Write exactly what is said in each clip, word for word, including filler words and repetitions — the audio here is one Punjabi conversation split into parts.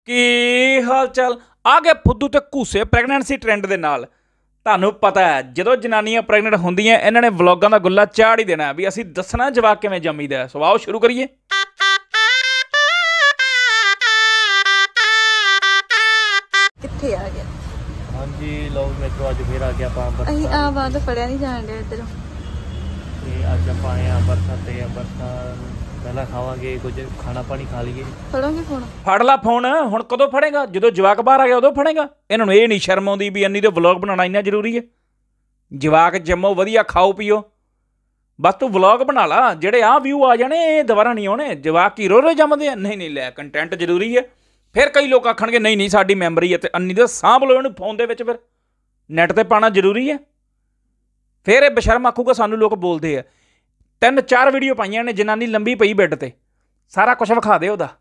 ਕੀ ਹਾਲ ਚਾਲ ਆ ਗਏ ਫੁੱਦੂ ਤੇ ਘੂਸੇ ਪ੍ਰੈਗਨੈਂਸੀ ਟ੍ਰੈਂਡ ਦੇ ਨਾਲ। ਤੁਹਾਨੂੰ ਪਤਾ ਹੈ ਜਦੋਂ ਜਨਾਨੀਆਂ ਪ੍ਰੈਗਨੈਂਟ ਹੁੰਦੀਆਂ ਇਹਨਾਂ ਨੇ ਵਲੌਗਾਂ ਦਾ ਗੁੱਲਾ ਚਾੜ ਹੀ ਦੇਣਾ ਵੀ ਅਸੀਂ ਦੱਸਣਾ ਜਵਾਕ ਕਿਵੇਂ ਜੰਮੀਦਾ। ਸੋ ਆਓ ਸ਼ੁਰੂ ਕਰੀਏ। ਕਿੱਥੇ ਆ ਗਿਆ? ਹਾਂਜੀ ਲਓ ਮੇਤਰੋ ਅੱਜ ਫੇਰ ਆ ਗਿਆ ਆਪਾਂ ਅੰਬਰਸਰ। ਅਸੀਂ ਆ ਬਾਅਦ ਫੜਿਆ ਨਹੀਂ ਜਾਣ ਡਿਆ ਇੱਧਰੋਂ ਤੇ ਅੱਜ ਆਪਾਂ ਆਏ ਹਾਂ ਅੰਬਰਸਰ ਤੇ ਅੰਬਰਸਰ ਪਹਿਲਾਂ ਖਾਵਾਂਗੇ ਕੁਝ ਖਾਣਾ ਪਾਣੀ ਖਾ ਲਈਏ। ਫੜੋਗੇ ਫੋਨ? ਫੜ ਲਾ ਫੋਨ। ਹੁਣ ਕਦੋਂ ਫੜੇਗਾ? ਜਦੋਂ ਜਵਾਕ ਬਾਹਰ ਆ ਗਿਆ ਉਦੋਂ ਫੜੇਗਾ। ਇਹਨਾਂ ਨੂੰ ਇਹ ਨਹੀਂ ਸ਼ਰਮ ਆਉਂਦੀ ਵੀ ਇੰਨੀ ਤੇ ਵਲੌਗ ਬਣਾਉਣਾ ਇੰਨਾ ਜ਼ਰੂਰੀ ਹੈ। ਜਵਾਕ ਜੰਮੋ ਵਧੀਆ ਖਾਓ ਪੀਓ ਬਸ ਤੂੰ ਵਲੌਗ ਬਣਾ ਲਾ। ਜਿਹੜੇ ਆਹ ਵਿਊ ਆ ਜਾਣੇ ਇਹ ਦੁਬਾਰਾ ਨਹੀਂ ਆਉਣੇ। ਜਵਾਕ ਕੀ ਰੋ ਰੋ ਜੰਮਦੇ ਆ? ਨਹੀਂ ਨਹੀਂ ਲੈ ਕੰਟੈਂਟ ਜ਼ਰੂਰੀ ਹੈ। ਫਿਰ ਕਈ ਲੋਕ ਆਖਣਗੇ ਨਹੀਂ ਨਹੀਂ ਸਾਡੀ ਮੈਮਰੀ ਹੈ ਤੇ ਅੰਨੀ ਦਾ ਸਾਂਭ ਲਓ ਇਹਨੂੰ ਫੋਨ ਦੇ ਵਿੱਚ। ਫਿਰ ਨੈੱਟ ਤੇ ਪਾਉਣਾ ਜ਼ਰੂਰੀ ਹੈ। ਫਿਰ ਇਹ ਬਸ਼ਰਮ ਆਖੂਗਾ ਸਾਨੂੰ ਲੋਕ ਬੋਲਦੇ ਆ। ਤਿੰਨ ਚਾਰ ਵੀਡੀਓ ਪਾਈਆਂ ਨੇ ਜਨਾਨੀ ਲੰਬੀ ਪਈ ਬੈੱਡ ਤੇ ਸਾਰਾ ਕੁਝ ਵਿਖਾ ਦੇ ਉਹਦਾ।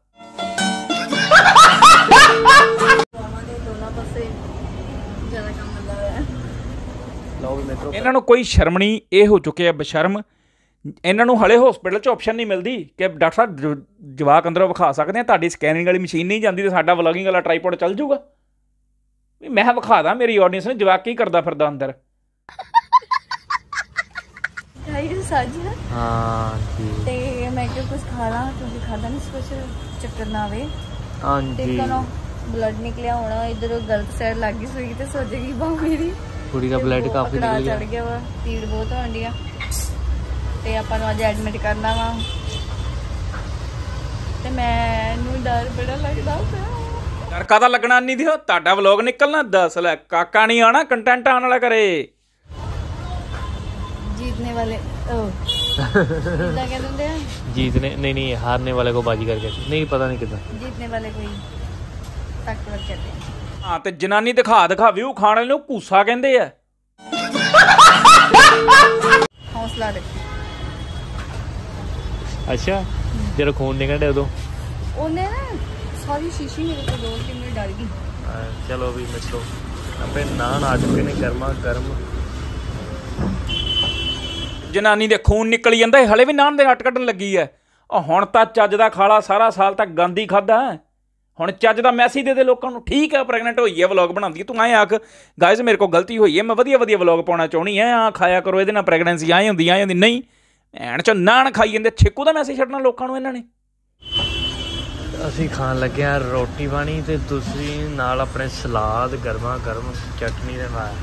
ਇਹਨਾਂ ਨੂੰ ਕੋਈ ਸ਼ਰਮ ਨਹੀਂ। ਇਹ ਹੋ ਚੁੱਕੇ ਆ ਬਸ਼ਰਮ। ਇਹਨਾਂ ਨੂੰ ਹਲੇ ਹਸਪੀਟਲ 'ਚ ਆਪਸ਼ਨ ਨਹੀਂ ਮਿਲਦੀ ਕਿ ਡਾਕਟਰ ਸਾਹਿਬ ਜਵਾਕ ਅੰਦਰੋਂ ਵਿਖਾ ਸਕਦੇ ਆ। ਤੁਹਾਡੀ ਸਕੈਨਿੰਗ ਵਾਲੀ ਮਸ਼ੀਨ ਨਹੀਂ ਜਾਂਦੀ ਤਾਂ ਸਾਡਾ ਵਲੌਗਿੰਗ ਵਾਲਾ ਟਰਾਈਪੋਡ ਚੱਲ ਜੂਗਾ। ਵੀ ਮੈਂ ਵਿਖਾ ਦਾਂ ਮੇਰੀ ਆਡੀਅנס ਨੇ ਜਵਾਕ ਕੀ ਕਰਦਾ ਫਿਰਦਾ ਅੰਦਰ। ਸੱਜ ਹਾਂ ਜੀ ਤੇ ਮੈਂ ਕਿਹਾ ਕੁਝ ਖਾ ਲਾਂ ਕਿਉਂਕਿ ਖਾਦਾ ਨਹੀਂ ਕੁਛ ਚੱਕਰ ਨਾ ਆਵੇ। ਹਾਂਜੀ ਤੇ ਕਨੋਂ ਬਲੱਡ ਨਿਕਲਿਆ ਹੋਣਾ ਇਧਰੋਂ ਗਲਤ ਸਾਈਡ ਲੱਗ ਗਈ ਸੂਈ ਤੇ ਸੁੱਜ ਗਈ ਬਾਂਹ ਮੇਰੀ। ਕੁੜੀ ਦਾ ਬਲੱਡ ਕਾਫੀ ਨਿਕਲ ਗਿਆ। ਚੜ ਗਿਆ ਵਾ ਪੀੜ ਬਹੁਤ ਹੋਣ ਡਈ ਆ ਤੇ ਆਪਾਂ ਨੂੰ ਅੱਜ ਐਡਮਿਟ ਕਰਨਾ ਵਾ ਤੇ ਮੈਨੂੰ ਡਰ ਬੜਾ ਲੱਗਦਾ ਪਿਆ। ਡਰ ਕਾਹਦਾ ਲੱਗਣਾ ਨਹੀਂ ਦਿਓ ਤੁਹਾਡਾ ਵਲੌਗ ਨਿਕਲਣਾ। ਦੱਸ ਲੈ ਕਾਕਾ ਨਹੀਂ ਆਣਾ ਕੰਟੈਂਟ ਆਉਣ ਵਾਲਾ ਕਰੇ। जीतने वाले कितना कहते हैं? जीतने नहीं नहीं हारने वाले को बाजीगर कहते नहीं पता नहीं कितना जीतने वाले को ही ताकतवर कहते हैं। हाँ ਤੇ ਜਨਾਨੀ ਦਿਖਾ ਦਿਖਾ ਵਿਊ ਖਾਣ ਵਾਲੇ ਨੂੰ ਘੂਸਾ ਕਹਿੰਦੇ ਆ। हौसला रखी। अच्छा तेरा खून निकल डे उदो ਉਹਨੇ ਨਾ ਸਾਰੀ ਸ਼ੀਸ਼ੀ ਮੇਰੇ ਕੋਲ ਡੋਲ ਕੇ ਮੈਂ ਡਰ ਗਈ। चलो भी मित्रों अपने नान आ चुके ने गर्मा गर्म। ਜਨਾਨੀ ਦੇ ਖੂਨ ਨਿਕਲ ਜਾਂਦਾ ਹੈ ਹਲੇ ਵੀ ਨਾਨ ਦੇ ਨੱਟ ਕੱਢਣ ਲੱਗੀ ਹੈ। ਉਹ ਹੁਣ ਤਾਂ ਚੱਜ ਦਾ ਖਾਲਾ ਸਾਰਾ ਸਾਲ ਤੱਕ ਗੰਦ ਹੀ ਖਾਦਾ। ਹੁਣ ਚੱਜ ਦਾ ਮੈਸੇਜ ਦੇ ਦੇ ਲੋਕਾਂ ਨੂੰ। ਠੀਕ ਹੈ ਪ੍ਰੈਗਨੈਂਟ ਹੋਈ ਹੈ ਵਲੌਗ ਬਣਾਉਂਦੀ ਹੈ ਤੂੰ ਐਂ ਆਖ ਗਾਇਜ਼ ਮੇਰੇ ਕੋਲ ਗਲਤੀ ਹੋਈ ਹੈ ਮੈਂ ਵਧੀਆ ਵਧੀਆ ਵਲੌਗ ਪਾਉਣਾ ਚਾਹੁੰਦੀ ਹੈ ਆ ਖਾਇਆ ਕਰੋ ਇਹਦੇ ਨਾਲ ਪ੍ਰੈਗਨੈਂਸੀ ਆਏ ਹੁੰਦੀ ਆਏ ਹੁੰਦੀ। ਨਹੀਂ ਐਣ ਚ ਨਾਨ ਖਾਈ ਜਾਂਦੇ ਛਿੱਕੂ ਦਾ ਮੈਸੇਜ ਛੱਡਣਾ ਲੋਕਾਂ ਨੂੰ ਇਹਨਾਂ ਨੇ। ਅਸੀਂ ਖਾਣ ਲੱਗੇ ਆ ਰੋਟੀ ਪਾਣੀ ਤੇ ਦੂਸਰੀ ਨਾਲ ਆਪਣੇ ਸਲਾਦ ਗਰਮਾ ਗਰਮ ਚਟਨੀ ਦੇ ਨਾਲ।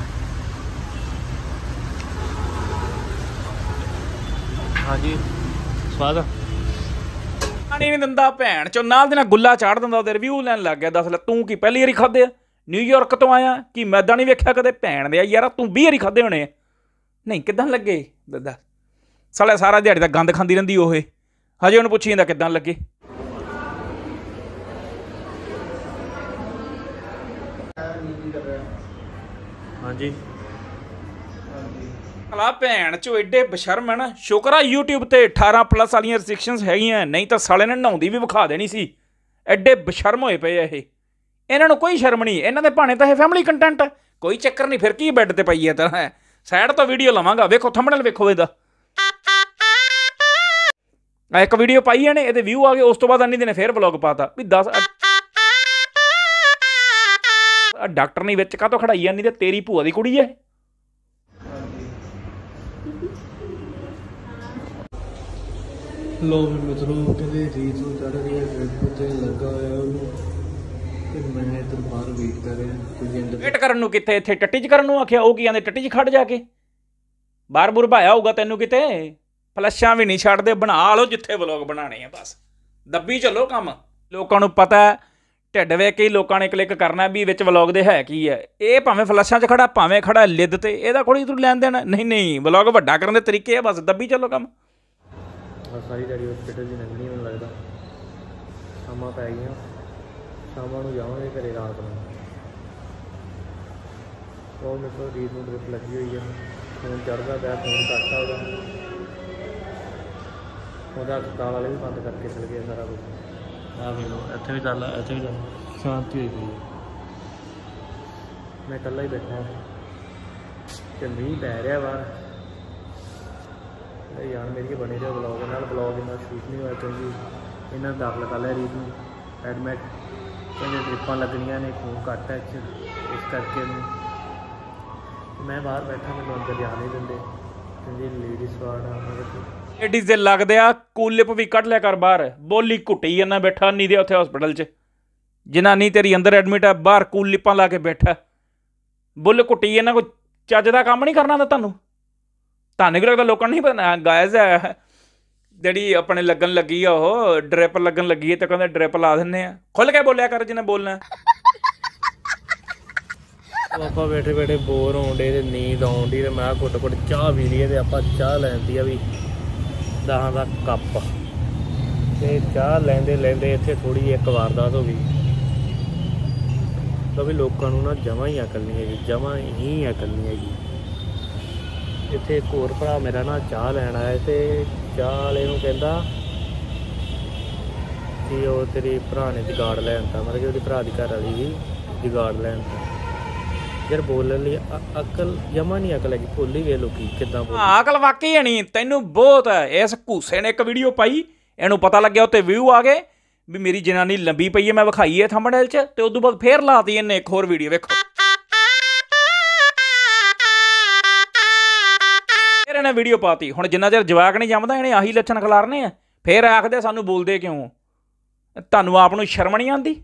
ਹਾਂਜੀ ਸਵਾਦ ਪਾਣੀ ਨਹੀਂ ਦਿੰਦਾ ਭੈਣ ਚੋ ਨਾਲ ਦੇ ਨਾਲ ਗੁੱਲਾ ਚਾੜ ਦਿੰਦਾ ਉਹਦੇ ਰਿਵਿਊ ਲੈਣ ਲੱਗ ਗਿਆ। ਦੱਸ ਲੈ ਤੂੰ ਕੀ ਪਹਿਲੀ ਵਾਰੀ ਖਾਦੇ ਆ? ਨਿਊਯਾਰਕ ਤੋਂ ਆਇਆ ਕੀ ਮੈਦਾ ਨਹੀਂ ਵੇਖਿਆ ਕਦੇ? ਭੈਣ ਦੇ ਯਾਰ ਤੂੰ ਵੀਹ ਵਾਰੀ ਖਾਦੇ ਹੋਣੇ। ਨਹੀਂ ਕਿੱਦਾਂ ਲੱਗੇ ਦੱਦਾ ਸਾਲਾ ਸਾਰਾ ਦਿਹਾੜੀ ਦਾ ਗੰਦ ਖਾਂਦੀ ਰਹਿੰਦੀ ਉਹ ਹਜੇ ਉਹਨੂੰ ਪੁੱਛੀ ਜਾਂਦਾ ਕਿੱਦਾਂ ਲੱਗੇ। ਹਾਂਜੀ ਭਲਾ ਭੈਣ ਚੋ ਐਡੇ ਬਸ਼ਰਮ ਹੈ ਨਾ। ਸ਼ੁਕਰ ਆ YouTube ਤੇ ਅਠਾਰਾਂ ਪਲੱਸ ਵਾਲੀਆਂ ਰਿਸਟ੍ਰਿਕਸ਼ਨਸ ਹੈਗੀਆਂ ਨਹੀਂ ਤਾਂ ਸਾਲੇ ਨੇ ਨਹਾਉਂਦੀ ਵੀ ਵਿਖਾ ਦੇਣੀ ਸੀ। ਐਡੇ ਬਸ਼ਰਮ ਹੋਏ ਪਏ ਆ ਇਹ। ਇਹਨਾਂ ਨੂੰ ਕੋਈ ਸ਼ਰਮ ਨਹੀਂ। ਇਹਨਾਂ ਦੇ ਭਾਣੇ ਤਾਂ ਇਹ ਫੈਮਿਲੀ ਕੰਟੈਂਟ ਹੈ ਕੋਈ ਚੱਕਰ ਨਹੀਂ। ਫਿਰ ਕੀ ਬੈੱਡ ਤੇ ਪਈ ਹੈ ਤਾਂ ਸਾਈਡ ਤੋਂ ਵੀਡੀਓ ਲਵਾਂਗਾ। ਵੇਖੋ ਥੰਬਨੇਲ ਵੇਖੋ ਇਹਦਾ। ਆ ਇੱਕ ਵੀਡੀਓ ਪਾਈ ਇਹਨੇ ਇਹਦੇ ਵਿਊ ਆ ਗਏ ਉਸ ਤੋਂ ਬਾਅਦ ਅੰਨੀ ਦੇ ਨੇ ਫਿਰ ਵਲੌਗ ਪਾਤਾ ਵੀ ਦੱਸ ਡਾਕਟਰ ਨਹੀਂ ਵਿੱਚ ਕਾਹਤੋਂ ਖੜਾਈ ਜਾਂਦੀ ਤੇ ਤੇਰੀ ਭੂਆ ਦੀ ਕੁੜੀ ਹੈ। ਲੋ ਵੀ ਮਿੱਤਰੋ ਕਹਿੰਦੇ ਰੀਤ ਨੂੰ ਚੜ ਰਹੀ ਹੈ ਟ੍ਰਿਪ ਤੇ ਲੱਗਾ ਹੋਇਆ ਉਹਨੂੰ ਤੇ ਮੈਂ ਇੱਧਰ ਬਾਹਰ ਵੇਟ ਕਰ ਰਿਹਾ ਕੁਝ ਐਂਡ ਵੇਟ ਕਰਨ ਨੂੰ ਕਿੱਥੇ ਇੱਥੇ ਟੱਟੀ 'ਚ ਕਰਨ ਨੂੰ ਆਖਿਆ। ਉਹ ਕੀ ਆਂਦੇ ਟੱਟੀ 'ਚ ਖੜ ਜਾ ਕੇ ਬਾਹਰ ਬੁਰ ਭਾਇਆ ਹੋਊਗਾ ਤੈਨੂੰ ਕਿਤੇ। ਫਲੱਸ਼ਾਂ ਵੀ ਨਹੀਂ ਛੱਡਦੇ ਬਣਾ ਲਓ ਜਿੱਥੇ ਵਲੌਗ ਬਣਾਉਣੇ ਆ ਬਸ ਦੱਬੀ ਚੱਲੋ ਕੰਮ। ਲੋਕਾਂ ਨੂੰ ਪਤਾ ਢਿੱਡ ਵੇਖ ਕੇ ਹੀ ਲੋਕਾਂ ਨੇ ਕਲਿੱਕ ਕਰਨਾ ਵੀ ਵਿੱਚ ਵਲੌਗ ਦੇ ਹੈ ਕੀ ਹੈ। ਇਹ ਭਾਵੇਂ ਫਲੱਸ਼ਾਂ 'ਚ ਖੜਾ ਭਾਵੇਂ ਖੜਾ ਲਿੱਦ ਤੇ ਇਹਦਾ ਕੋਈ ਤੂੰ ਲੈਣ ਦੇਣਾ ਨਹੀਂ। ਨਹੀਂ ਵਲੌਗ ਵੱਡਾ ਕਰਨ ਦੇ ਤਰੀਕੇ ਆ ਬਸ ਦੱਬੀ ਚੱਲੋ ਕੰਮ। ਸਾਰੀ ਦਿਹਾੜੀ ਹਸਪੀਟਲ ਦੀ ਲੰਘਣੀ ਮੈਨੂੰ ਲੱਗਦਾ ਸ਼ਾਮਾਂ ਪੈ ਗਈਆਂ। ਸ਼ਾਮਾਂ ਨੂੰ ਜਾਵਾਂਗੇ ਘਰੇ ਰਾਤ ਨੂੰ। ਉਹ ਮੇਰੇ ਕੋਲ ਰੀਤ ਨੂੰ ਡਰਿਪ ਲੱਗੀ ਹੋਈ ਹੈ। ਫੋਨ ਚੜ੍ਹਦਾ ਪਿਆ ਫੋਨ ਕੱਟਦਾ ਉਹਦਾ ਉਹਦਾ ਹਸਪਤਾਲ ਵਾਲੇ ਵੀ ਬੰਦ ਕਰਕੇ ਚਲ ਗਏ ਸਾਰਾ ਕੁਛ। ਆ ਵੇਖ ਲਓ ਇੱਥੇ ਵੀ ਚੱਲ ਇੱਥੇ ਵੀ ਚੱਲ ਸ਼ਾਂਤੀ ਹੋਈ ਪਈ ਹੈ। ਮੈਂ ਇਕੱਲਾ ਹੀ ਬੈਠਾ ਤੇ ਮੀਂਹ ਪੈ ਰਿਹਾ ਬਾਹਰ। यार मेरी बने रहे ब्लॉग ब्लॉग इन्ना शूट नहीं होया क्योंकि इन्हें दाखिल कर लिया रीत में एडमिट ਕਹਿੰਦੇ ਡ੍ਰਿਪਾਂ ਲੱਗਣੀਆਂ ਨੇ, ਖੂਨ ਘੱਟ ਹੈ ਇੱਥੇ, ਇਸ ਕਰਕੇ ਮੈਂ ਬਾਹਰ ਬੈਠਾ, ਮੈਨੂੰ ਅੰਦਰ ਜਾਣ ਨਹੀਂ ਦਿੰਦੇ, ਕਹਿੰਦੇ ਲੇਡੀਜ਼ ਵਾਰਡ ਆ। ਮੈਂ ਕਿਹਾ ਲੇਡੀਜ਼ ਦੇ ਲੱਗਦੇ ਆ, ਕੂਲਿਪ ਵੀ ਕੱਢ ਲਿਆ ਕਰ ਬਾਹਰ, ਬੋਲੀ ਘੁੱਟੀ ਜਾਂਦਾ ਬੈਠਾ ਨਹੀਂ ਦੇ ਉੱਥੇ ਹਸਪੀਟਲ 'ਚ, ਜਨਾਨੀ ਤੇਰੀ ਅੰਦਰ ਐਡਮਿਟ ਆ, ਬਾਹਰ ਕੂਲਿਪਾਂ ਲਾ ਕੇ ਬੈਠਾ, ਬੁੱਲ ਘੁੱਟੀ ਇਹਨਾਂ ਕੋਈ ਚੱਜ ਦਾ ਕੰਮ ਨਹੀਂ ਕਰਨਾ ਆਉਂਦਾ ਤੁਹਾਨੂੰ? ਤੁਹਾਨੂੰ ਕੀ ਲੱਗਦਾ ਲੋਕਾਂ ਨੂੰ ਨਹੀਂ ਪਤਾ? ਗਾਇਜ਼ ਹੈ ਜਿਹੜੀ ਆਪਣੇ ਲੱਗਣ ਲੱਗੀ ਆ, ਉਹ ਡਰਿਪ ਲੱਗਣ ਲੱਗੀ ਹੈ, ਤੇ ਕਹਿੰਦੇ ਡਰਿਪ ਲਾ ਦਿੰਦੇ ਆ। ਖੁੱਲ ਕੇ ਬੋਲਿਆ ਕਰ ਜਿਹਨੇ ਬੋਲਣਾ। ਆਪਾਂ ਬੈਠੇ ਬੈਠੇ ਬੋਰ ਹੋਣ ਡੇ ਤੇ ਨੀਂਦ ਆਉਣ ਡਈ, ਤੇ ਮੈਂ ਘੁੱਟ ਘੁੱਟ ਚਾਹ ਪੀ ਲਈਏ, ਤੇ ਆਪਾਂ ਚਾਹ ਲੈਂਦੀ ਆ ਵੀ ਦਹਾਂ ਦਾ ਕੱਪ, ਤੇ ਚਾਹ ਲੈਂਦੇ ਲੈਂਦੇ ਇੱਥੇ ਥੋੜ੍ਹੀ ਇੱਕ ਵਾਰਦਾਤ ਹੋ ਗਈ। ਤਾਂ ਵੀ ਲੋਕਾਂ ਨੂੰ ਨਾ ਜਮਾਂ ਹੀ ਅਕਲ ਨਹੀਂ ਹੈਗੀ, ਜਮਾਂ ਹੀ ਅਕਲ ਨਹੀਂ ਹੈਗੀ। ਇੱਥੇ ਇੱਕ ਹੋਰ ਭਰਾ ਮੇਰਾ ਨਾ ਚਾਹ ਲੈਣ ਆਇਆ, ਤੇ ਚਾਹ ਵਾਲੇ ਨੂੰ ਕਹਿੰਦਾ ਕਿ ਉਹ ਤੇਰੇ ਭਰਾ ਨੇ ਜੁਗਾੜ ਲੈਣ ਤਾ, ਮਤਲਬ ਕਿ ਉਹਦੀ ਭਰਾ ਦੀ ਘਰ ਵਾਲੀ ਵੀ ਜੁਗਾੜ ਲੈਣ ਤਾ। ਯਾਰ ਬੋਲਣ ਲਈ ਅਕਲ ਜਮਾਂ ਨਹੀਂ ਅਕਲ ਹੈਗੀ, ਭੁੱਲ ਹੀ ਗਏ ਲੋਕੀ ਕਿੱਦਾਂ ਬੋਲ। ਅਕਲ ਵਾਕਈ ਹੈ ਨਹੀਂ ਤੈਨੂੰ ਬਹੁਤ ਹੈ। ਇਸ ਘੂਸੇ ਨੇ ਇੱਕ ਵੀਡੀਓ ਪਾਈ, ਇਹਨੂੰ ਪਤਾ ਲੱਗਿਆ, ਉੱਤੇ ਵਿਊ ਆ ਗਏ ਵੀ ਮੇਰੀ ਜਨਾਨੀ ਲੰਬੀ ਪਈ ਹੈ, ਮੈਂ ਵਿਖਾਈ ਹੈ ਥੰਬਨੇਲ 'ਚ, ਤੇ ਉਦੋਂ ਬਾਅਦ ਫੇਰ ਲਾਤੀ ਇਹਨੇ ਇੱਕ ਹੋਰ ਵੀਡੀਓ। ਵੇਖੋ ਫਿਰ ਇਹਨੇ ਵੀਡੀਓ ਪਾਤੀ। ਹੁਣ ਜਿੰਨਾ ਚਿਰ ਜਵਾਕ ਨਹੀਂ ਜੰਮਦਾ ਇਹਨੇ ਆਹੀ ਲੱਛਣ ਖਿਲਾਰਨੇ ਆ, ਫੇਰ ਆਖਦੇ ਸਾਨੂੰ ਬੋਲਦੇ ਕਿਉਂ? ਤੁਹਾਨੂੰ ਆਪ ਨੂੰ ਸ਼ਰਮ ਨਹੀਂ ਆਉਂਦੀ?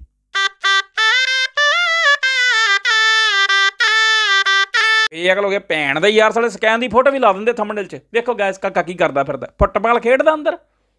ਇਹ ਅਕਲ ਹੋ ਗਿਆ ਭੈਣ ਦਾ ਯਾਰ, ਸਾਲੇ ਸਕੈਨ ਦੀ ਫੋਟੋ ਵੀ ਲਾ ਦਿੰਦੇ ਥੰਬਨੇਲ 'ਚ। ਵੇਖੋ ਗੈਸ ਕਾਕਾ ਕੀ ਕਰਦਾ ਫਿਰਦਾ, ਫੁੱਟਬਾਲ ਖੇਡਦਾ ਅੰਦਰ।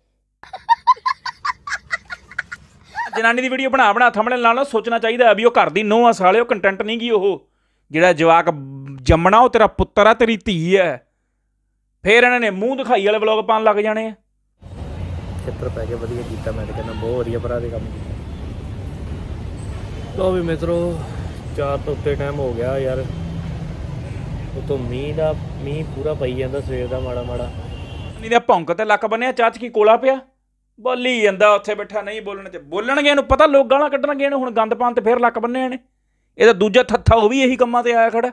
ਜਨਾਨੀ ਦੀ ਵੀਡੀਓ ਬਣਾ ਬਣਾ ਥੰਬਨੇਲ ਨਾਲ ਸੋਚਣਾ ਚਾਹੀਦਾ ਵੀ ਉਹ ਘਰ ਦੀ ਨੂੰਹ ਆ ਸਾਲੇ, ਉਹ ਕੰਟੈਂਟ ਨਹੀਂ ਗਈ। ਉਹ ਜਿਹੜਾ ਜਵਾਕ ਜੰਮਣਾ ਉਹ ਤੇਰਾ ਪੁੱਤਰ ਆ, ਤੇਰੀ ਧੀ ਹੈ। ਫੇਰ ਇਹਨਾਂ ਨੇ ਮੂੰਹ ਦਿਖਾਈ ਵਾਲੇ ਵਲੋਗ ਪਾਉਣ ਲੱਗ ਜਾਣੇ ਆ। ਚਿੱਤਰ ਪੈ ਕੇ ਵਧੀਆ ਕੀਤਾ, ਮੈਂ ਤਾਂ ਕਹਿੰਦਾ ਬਹੁਤ ਵਧੀਆ ਭਰਾ ਦੇ ਕੰਮ ਕੀਤਾ। ਲਓ ਵੀ ਮਿੱਤਰੋ, ਚਾਰ ਤੋਂ ਉੱਤੇ ਟਾਈਮ ਹੋ ਗਿਆ ਯਾਰ, ਉਤੋਂ ਮੀਂਹ ਦਾ ਮੀਂਹ ਪੂਰਾ ਪਈ ਜਾਂਦਾ ਸਵੇਰ ਦਾ ਮਾੜਾ ਮਾੜਾ। ਨਹੀਂ ਤਾਂ ਭੌਂਕ ਤੇ ਲੱਕ ਬੰਨਿਆ, ਚਾਚ ਕੀ ਕੋਲਾ ਪਿਆ, ਬੋਲੀ ਜਾਂਦਾ ਉੱਥੇ ਬੈਠਾ। ਨਹੀਂ ਬੋਲਣ 'ਚ ਬੋਲਣਗੇ, ਇਹਨੂੰ ਪਤਾ ਲੋਕ ਗਾਲਾਂ ਕੱਢਣਗੇ ਇਹਨੂੰ। ਹੁਣ ਗੰਦ ਪਾਉਣ ਤੇ ਫੇਰ ਲੱਕ ਬੰਨਿਆ ਇਹਨੇ। ਇਹਦਾ ਦੂਜਾ ਥੱਥਾ ਉਹ ਵੀ ਇਹੀ ਕੰਮਾਂ ਤੇ ਆਇਆ ਖੜਾ।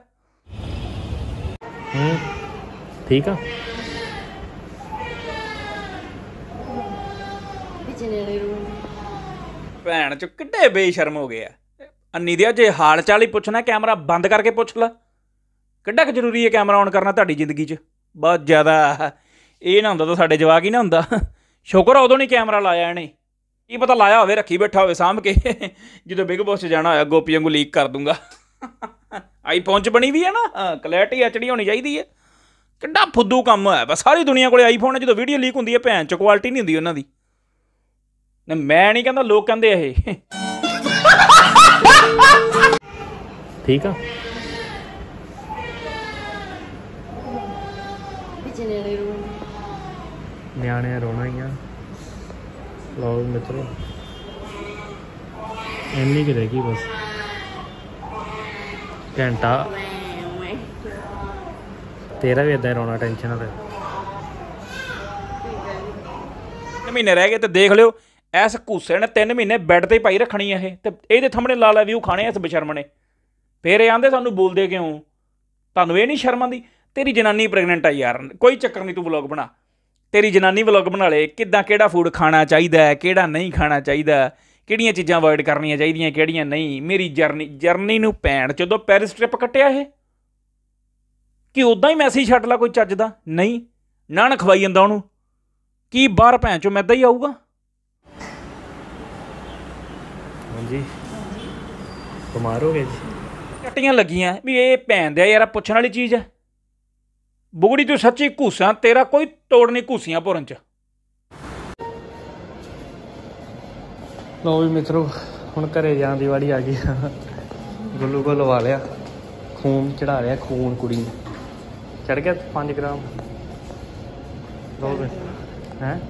ਹੂੰ ਠੀਕ ਆ। ਭੈਣ 'ਚ ਕਿੱਡੇ ਬੇਸ਼ਰਮ ਹੋ ਗਏ ਆ ਅੰਨੀ ਦੇ। ਜੇ ਹਾਲ ਚਾਲ ਹੀ ਪੁੱਛਣਾ, ਕੈਮਰਾ ਬੰਦ ਕਰਕੇ ਪੁੱਛ ਲਾ। ਕਿੱਡਾ ਕੁ ਜ਼ਰੂਰੀ ਹੈ ਕੈਮਰਾ ਔਨ ਕਰਨਾ ਤੁਹਾਡੀ ਜ਼ਿੰਦਗੀ 'ਚ? ਬਹੁਤ ਜ਼ਿਆਦਾ। ਇਹ ਨਾ ਹੁੰਦਾ ਤਾਂ ਸਾਡੇ ਜਵਾਕ ਹੀ ਨਾ ਹੁੰਦਾ। ਸ਼ੁਕਰ ਆ ਉਦੋਂ ਨਹੀਂ ਕੈਮਰਾ ਲਾਇਆ ਇਹਨੇ। ਕੀ ਪਤਾ ਲਾਇਆ ਹੋਵੇ, ਰੱਖੀ ਬੈਠਾ ਹੋਵੇ ਸਾਂਭ ਕੇ, ਜਦੋਂ ਬਿਗ ਬੋਸ 'ਚ ਜਾਣਾ ਹੋਇਆ ਗੋਪੀ ਵਾਂਗੂ ਲੀਕ ਕਰ ਦੂੰਗਾ। ਆਈ ਫੋਨ 'ਚ ਬਣੀ ਵੀ ਹੈ ਨਾ, ਕਲੈਰਿਟੀ ਐਚ ਡੀ ਹੋਣੀ ਚਾਹੀਦੀ ਹੈ। ਕਿੱਡਾ ਫੁੱਦੂ ਕੰਮ ਹੋਇਆ ਬਸ। ਸਾਰੀ ਦੁਨੀਆ ਕੋਲ ਆਈਫੋਨ ਹੈ, ਜਦੋਂ ਵੀਡੀਓ ਲੀਕ ਹੁੰਦੀ ਹੈ ਭੈਣ 'ਚ ਕੁਆਲਿਟੀ ਨਹੀਂ ਹੁੰਦੀ ਉਹਨਾਂ ਦੀ। ਮੈਂ ਨਹੀਂ ਕਹਿੰਦਾ, ਲੋਕ ਕਹਿੰਦੇ ਇਹ। ਠੀਕ ਆ। ਨਿਆਣੇ ਰੋਣਾ ਹੀ ਆ। ਲਓ ਮਿੱਤਰੋ, ਇੰਨੀ ਕੁ ਰਹਿ ਗਈ ਬਸ, ਘੰਟਾ। ਤੇਰਾ ਵੀ ਏਦਾਂ ਰੋਣਾ, ਟੈਨਸ਼ਨ ਨਾ ਲੈ। ਤਿੰਨ ਮਹੀਨੇ ਰਹਿ ਗਏ ਤੇ ਦੇਖ ਲਿਓ ਇਸ ਘੂਸੇ ਨੇ ਤਿੰਨ ਮਹੀਨੇ ਬੈੱਡ ਤੇ ਪਾਈ ਰੱਖਣੀ ਇਹ, ਤੇ ਇਹਦੇ ਥੰਬਣੇ ਲਾ ਲਾ ਵਿਊ ਖਾਣੇ ਇਸ ਬਸ਼ਰਮ ਨੇ। ਫੇਰ ਇਹ ਆਂਦੇ ਸਾਨੂੰ ਬੋਲਦੇ ਕਿਉਂ? ਤੁਹਾਨੂੰ ਇਹ ਨਹੀਂ ਸ਼ਰਮ ਆਉਂਦੀ? ਤੇਰੀ ਜਨਾਨੀ ਪ੍ਰੈਗਨੈਂਟ ਆ ਯਾਰ, ਕੋਈ ਚੱਕਰ ਨਹੀਂ, ਤੂੰ ਵਲੋਗ ਬਣਾ। ਤੇਰੀ ਜਨਾਨੀ ਵਲੋਗ ਬਣਾ ਲੇ, ਕਿੱਦਾਂ ਕਿਹੜਾ ਫੂਡ ਖਾਣਾ ਚਾਹੀਦਾ, ਕਿਹੜਾ ਨਹੀਂ ਖਾਣਾ ਚਾਹੀਦਾ, ਕਿਹੜੀਆਂ ਚੀਜ਼ਾਂ ਅਵੋਇਡ ਕਰਨੀਆਂ ਚਾਹੀਦੀਆਂ, ਕਿਹੜੀਆਂ ਨਹੀਂ। ਮੇਰੀ ਜਰਨੀ ਜਰਨੀ ਨੂੰ ਭੈਣ ਜਦੋਂ ਪੈਰਿਸ ਟ੍ਰਿਪ ਕੱਟਿਆ ਇਹ, ਕਿ ਉੱਦਾਂ ਹੀ ਮੈਸੇਜ ਛੱਡ ਲਾ ਕੋਈ ਚੱਜ ਦਾ? ਨਹੀਂ, ਨਾਨ ਖਵਾਈ ਜਾਂਦਾ ਉਹਨੂੰ। ਕੀ ਬਾਹਰ ਭੈਣ ਚੋਂ ਮੈਦਾ ਹੀ ਆਊਗਾ? ਹਾਂਜੀ, ਬਿਮਾਰ ਹੋ ਗਏ ਜੀ? ਟੱਟੀਆਂ ਲੱਗੀਆਂ ਵੀ ਇਹ ਭੈਣ ਦੇ ਯਾਰ ਪੁੱਛਣ ਵਾਲੀ ਚੀਜ਼ ਹੈ। ਬੁਗੜੀ ਤੂੰ ਸੱਚੀ ਘੂਸਾਂ, ਤੇਰਾ ਕੋਈ ਤੋੜ ਨਹੀਂ ਘੂਸੀਆਂ ਭੋਰਨ 'ਚ। ਲਓ ਵੀ ਮਿੱਤਰੋ, ਹੁਣ ਘਰੇ ਜਾਣ ਦੀ ਵਾਰੀ ਆ ਗਈ। ਗੁੱਲੂ ਕੋ ਲਵਾ ਲਿਆ, ਖੂਨ ਚੜਾ ਲਿਆ, ਖੂਨ ਕੁੜੀ ਨੂੰ ਚੜ ਗਿਆ ਪੰਜ ਗ੍ਰਾਮ। ਲਓ ਵੀ ਹੈਂ,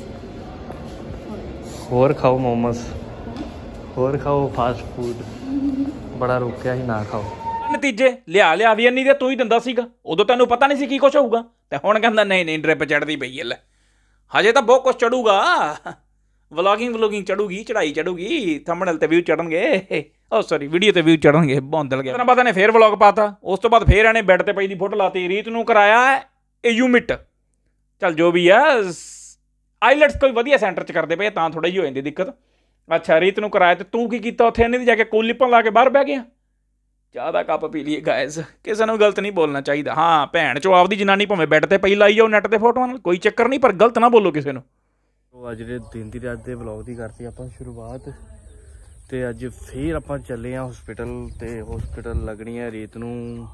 ਹੋਰ ਖਾਓ ਮੋਮੋਸ, ਹੋਰ ਖਾਓ ਫਾਸਟ ਫੂਡ। ਬੜਾ ਰੋਕਿਆ ਸੀ ਨਾ ਖਾਓ। ਨਤੀਜੇ ਲਿਆ ਲਿਆ ਵੀ ਇੰਨੀ ਦੇ ਤੂੰ ਹੀ ਦਿੰਦਾ ਸੀਗਾ। ਉਦੋਂ ਤੈਨੂੰ ਪਤਾ ਨਹੀਂ ਸੀ ਕੀ ਕੁਛ ਹੋਊਗਾ, ਤੇ ਹੁਣ ਕਹਿੰਦਾ ਨਹੀਂ ਨਹੀਂ ਡਰਿਪ ਚੜ੍ਹਦੀ ਪਈ ਹੈ। ਲੈ ਹਜੇ ਤਾਂ ਬਹੁਤ ਕੁਛ ਚੜੂਗਾ। ਵਲੋਗਿੰਗ ਵਲੋਗਿੰਗ ਚੜੂਗੀ, ਚੜਾਈ ਚੜੂਗੀ, ਥੰਬਨੇਲ ਤੇ ਵਿਊ ਚੜਨਗੇ। ਉਹ ਸੌਰੀ ਵੀਡੀਓ ਤੇ ਵਿਊ ਚੜਨਗੇ। ਬੌਂਦਲ ਗਿਆ ਬਾਅਦ ਨੇ ਫੇਰ ਵਲੋਗ ਪਾਤਾ। ਉਸ ਤੋਂ ਬਾਅਦ ਫੇਰ ਇਹਨੇ ਬੈੱਡ ਤੇ ਪਈ ਦੀ ਫੋਟੋ ਲਾਤੀ। ਰੀਤ ਨੂੰ ਕਰਾਇਆ ਇਹ ਯੂਮਿਟ। ਚੱਲ ਜੋ ਵੀ ਆ, ਆਈਲੈਟਸ ਕੋਈ ਵਧੀਆ ਸੈਂਟਰ 'ਚ ਕਰਦੇ ਪਏ ਤਾਂ ਥੋੜ੍ਹਾ ਜਿਹੀ ਹੋ ਜਾਂਦੀ ਦਿੱਕਤ। ਅੱਛਾ ਰੀਤ ਨੂੰ ਕਰਾਇਆ ਤੇ ਤੂੰ ਕੀ ਕੀਤਾ ਉੱਥੇ ਇਹਨੇ ਦੀ ਜਾ ਕੇ ਕੋਲੀਪਾਂ ਲਾ ਕੇ ਬਾਹਰ ਬਹਿ ਗਿਆ। ਚਾਹ ਦਾ ਕੱਪ ਪੀ ਲਈਏ ਗਾਇਸ, ਕਿਸੇ ਨੂੰ ਗਲਤ ਨਹੀਂ ਬੋਲਣਾ ਚਾਹੀਦਾ। ਹਾਂ ਭੈਣ ਚੋ ਆਪਦੀ ਜਨਾਨੀ ਭਾਵੇਂ ਬੈੱਡ ਤੇ ਪਈ ਲਾਈ ਜਾਓ ਨੈੱਟ ਤੇ ਫੋਟੋਆਂ ਨਾਲ, ਕੋਈ ਚੱਕਰ ਨਹੀਂ, ਪਰ ਗਲਤ ਨਾ ਬੋਲੋ ਕਿਸੇ ਨੂੰ। ਉਹ ਅੱਜ ਦੇ ਦਿਨ ਦੀ ਰਾਤ ਦੇ ਵਲੌਗ ਦੀ ਕਰਤੀ ਆਪਾਂ ਸ਼ੁਰੂਆਤ, ਤੇ ਅੱਜ ਫੇਰ ਆਪਾਂ ਚੱਲੇ ਆ ਹਸਪੀਟਲ, ਤੇ ਹਸਪੀਟਲ ਲੱਗਣੀ ਹੈ ਰੀਤ ਨੂੰ